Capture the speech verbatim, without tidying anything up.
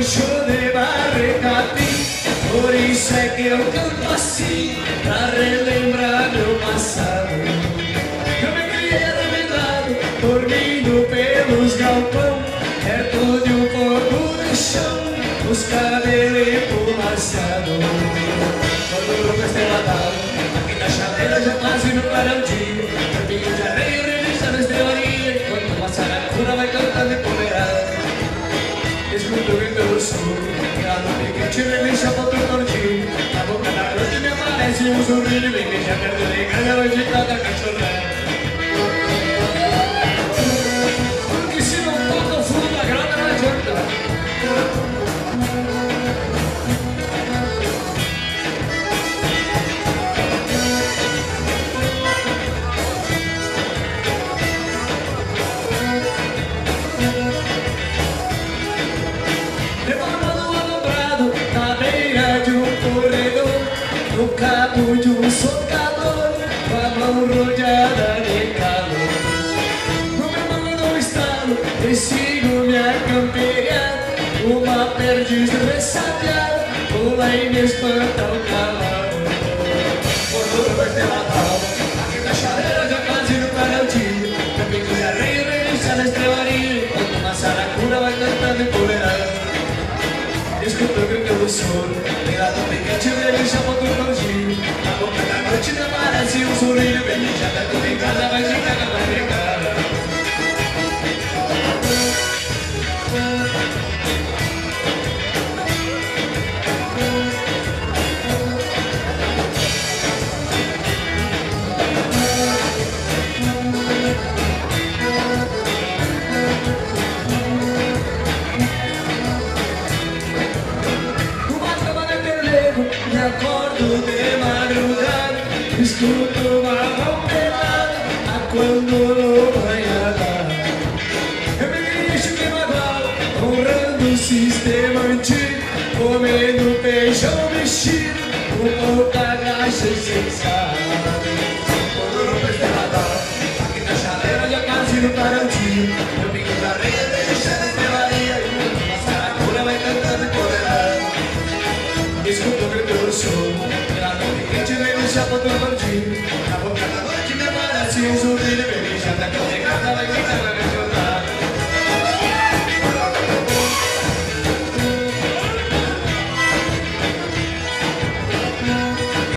show de barricati. Por isso é que eu canto assim, pra relembrar meu passado. Eu me criei arrebentado, dormindo pelos galpão, perto de um fogo de chão, os cabelos emfumaçados. Quando o grupo estrelado, aqui na chaleira já quase no clarãozinho, campinho de areia, revista na estrelaria, enquanto uma saracura vai cantando empoderada. Escuto o vento do sul, lá no piquete relincha pra outro tortinho. Na boca da noite me aparece um sorriso, vem beijar perto de casa, hoje toca cachorrada. Porque se não toca o fundo da grota não adianta. No cabo de um socador, com a mão rodeada de calor. No meu mano não estalo, e sigo minha campeira. Uma perdiz ressabiada, pula e me espanta o cavalo. Quando vai ter Natal, aqui na chaleira já quase no clarãozinho, campinho de areia, relícia na estrelaria, enquanto uma saracura vai cantando empoderada. Escuto o grito do sono, tem lá no piquete, relícia pra outro tortinho. Na boca da noite me aparece um sorriso, bem mijada, tudo em casa, vai de caga, vai brincar. Me acordo de madrugada, escuto uma mão pelada, a quando no banhada. Eu me deixo que magoado, honrando o sistema antigo, comendo feijão mexido, com pouca graxa e sem sal. Quando não fez Natal, aqui na chaleira já quase no clarãozinho, eu vim da areia, deixando a estrelaria, enquanto uma saracura vai cantando empoderada. Escuto o grito do show, lá no piquete vem no chapéu do bandido.